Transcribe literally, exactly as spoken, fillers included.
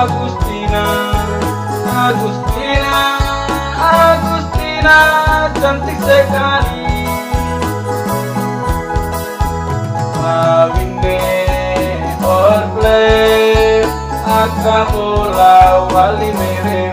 Agustina, Agustina, Agustina, cantik sekali. Mawine orple akamola wali mere.